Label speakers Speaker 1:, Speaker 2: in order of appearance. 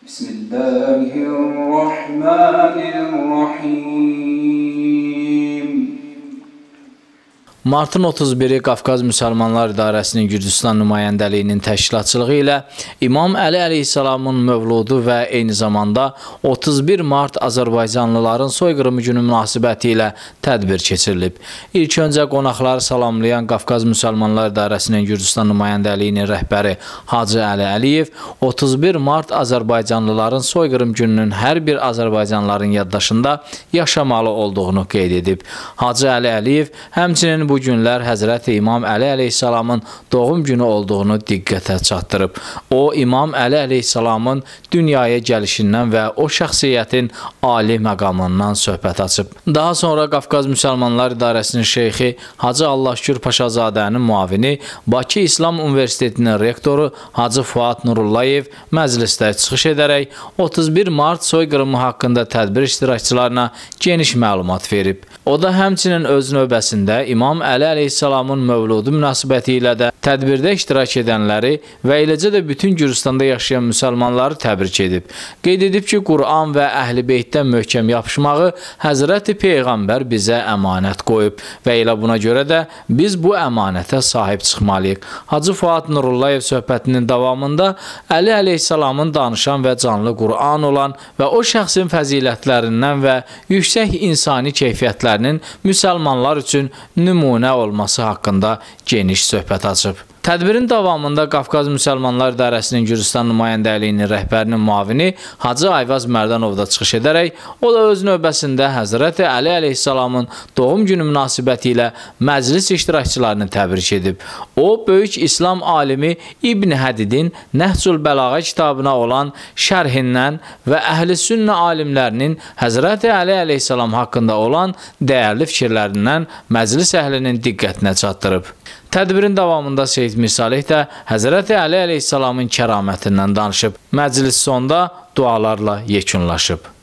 Speaker 1: Bismillahirrahmanirrahim. Martın 31-i Qafqaz Müsəlmanlar İdarəsinin Gürcüstan nümayəndəliyinin təşkilatçılığı ilə İmam Əli əleyhissalamın mövludu və eyni zamanda 31 Mart Azərbaycanlıların soyqırımı günü münasibəti ilə tədbir keçirilib. İlk öncə qonaqları salamlayan Qafqaz Müsəlmanlar İdarəsinin Gürcüstan nümayəndəliyinin rəhbəri Hacı Əli Əliyev 31 Mart Azərbaycanlıların soyqırım gününün hər bir Azərbaycanlıların yaddaşında yaşamalı olduğunu qeyd edib. Hacı Əli Əliyev həmçinin bu günlər Həzrəti İmam Əli əleyhissalamın doğum günü olduğunu diqqətə çatdırıb. O, İmam Əli əleyhissalamın dünyaya gəlişindən və o şəxsiyyətin ali məqamından söhbət açıb. Daha sonra Qafqaz Müsəlmanlar İdarəsinin şeyxi Hacı Allahşükür Paşazadənin müavini, Bakı İslam Universitetinin rektoru Hacı Fuad Nurullayev məclisdə çıxış edərək 31 Mart soyqırımı haqqında tədbir iştirakçılarına geniş məlumat verib. O da həmçinin öz növbəsində İmam Əli əleyhissalamın mövludu münasibəti ilə də tədbirdə iştirak edənləri və eləcə də bütün Gürcüstanda yaşayan müsəlmanları təbrik edib. Qeyd edib ki, Quran və Əhl-i Beytdən möhkəm yapışmağı Həzrəti Peyğəmbər bizə əmanət qoyub və elə buna görə də biz bu əmanətə sahib çıxmalıyıq. Hacı Fuad Nurullayev söhbətinin davamında Əli əleyhissalamın danışan və canlı Quran olan və o şəxsin fəzilətlərindən və yüksək insani keyfiyyətlərinin müsəlmanlar üçün nümunə olması haqqında geniş söhbət açıb. Tədbirin davamında Qafqaz Müsəlmanlar İdarəsinin Gürcüstan nümayəndəliyinin rəhbərinin müavini Hacı Ayvaz Mərdanov da çıxış edərək, o da öz növbəsində Həzrəti Əli əleyhissalamın doğum günü münasibəti ilə məclis iştirakçılarını təbrik edib. O, böyük İslam alimi İbn Hədidin Nəhcül Bəlağa kitabına olan şərhindən və Əhl-i Sünnə alimlərinin Həzrəti Əli əleyhissalam haqqında olan dəyərli fikirlərindən məclis əhlinin diqqətinə çatdırıb. Tədbirin davamında Seyyid Mirsalih də Həzrəti Əli əleyhissalamın kəramətindən danışıb. Məclis sonda dualarla yekunlaşıb.